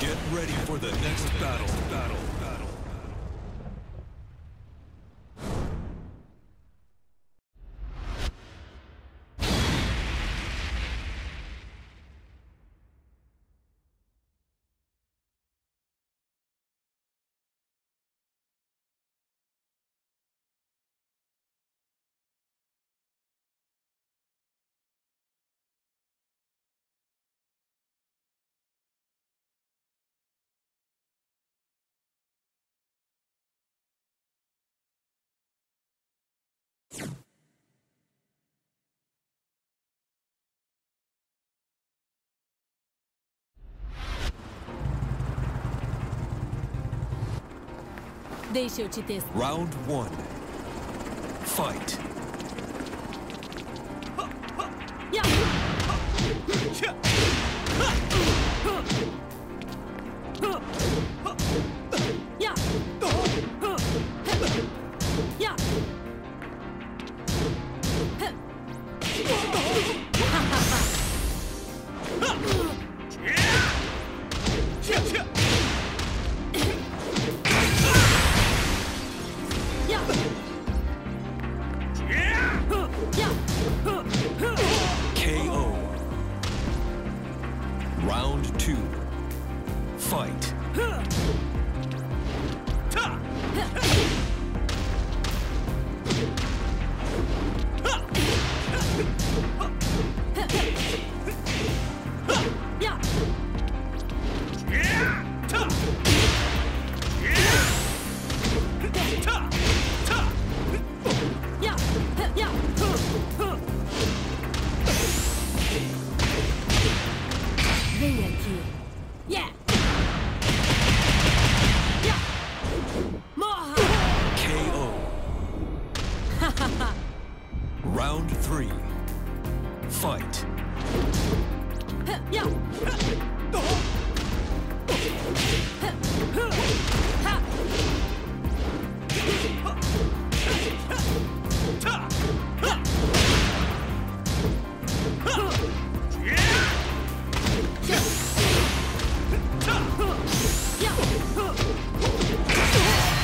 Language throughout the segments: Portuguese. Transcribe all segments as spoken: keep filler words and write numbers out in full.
Get ready for the next battle. Battle. Battle. Deixa eu te testar. Round one. Fight. Ya! Ya! Ya! K O. Round two. Fight. Vem aqui. Yeah! Yeah! Morra! K O. Round three. Fight. Yeah! Ha!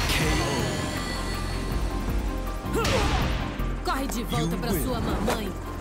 Corre de volta pra sua mamãe.